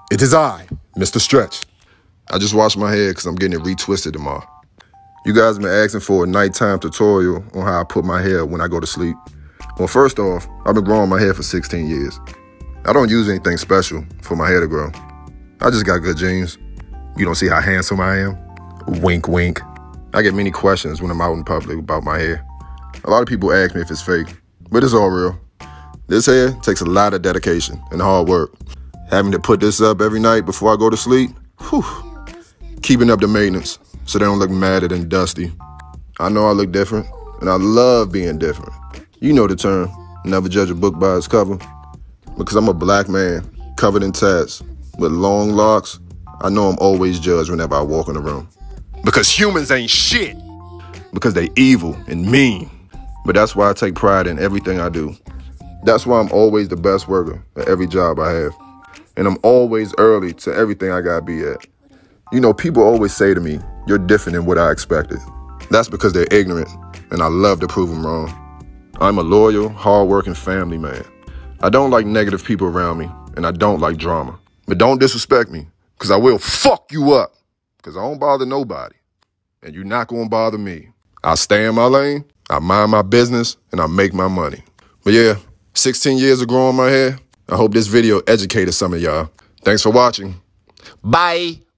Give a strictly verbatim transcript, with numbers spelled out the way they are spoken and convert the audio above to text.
It is I, Mister Stretch. I just washed my hair because I'm getting it retwisted tomorrow. You guys have been asking for a nighttime tutorial on how I put my hair when I go to sleep. Well, first off, I've been growing my hair for sixteen years. I don't use anything special for my hair to grow. I just got good genes. You don't see how handsome I am? Wink, wink. I get many questions when I'm out in public about my hair. A lot of people ask me if it's fake, but it's all real. This hair takes a lot of dedication and hard work. Having to put this up every night before I go to sleep, whew. Keeping up the maintenance so they don't look matted and dusty. I know I look different, and I love being different. You know the term, never judge a book by its cover. Because I'm a black man, covered in tats, with long locks, I know I'm always judged whenever I walk in the room. Because humans ain't shit. Because they evil and mean. But that's why I take pride in everything I do. That's why I'm always the best worker at every job I have. And I'm always early to everything I gotta be at. You know, people always say to me, you're different than what I expected. That's because they're ignorant, and I love to prove them wrong. I'm a loyal, hard-working family man. I don't like negative people around me, and I don't like drama. But don't disrespect me, because I will fuck you up. Because I don't bother nobody, and you're not gonna bother me. I stay in my lane, I mind my business, and I make my money. But yeah, sixteen years of growing my hair. I hope this video educated some of y'all. Thanks for watching. Bye.